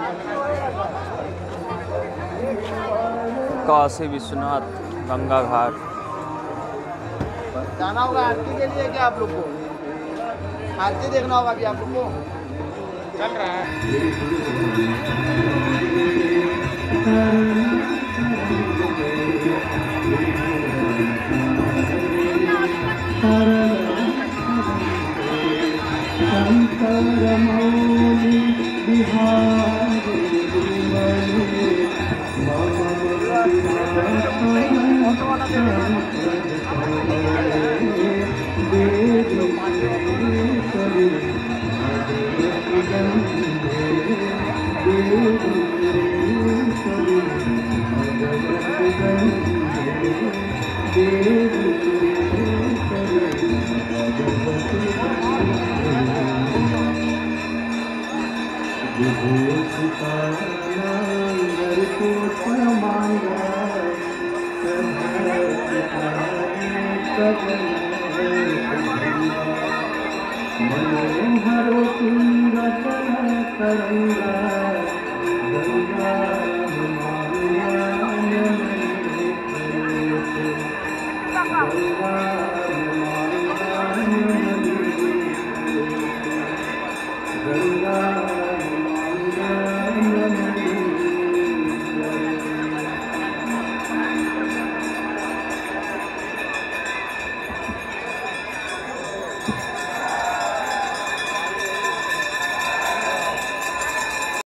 काशी विश्वनाथ गंगा घाट। जाना होगा आरती के लिए क्या आप लोग को? आरती देखना होगा अभी आप लोग को। चल रहा है। Terima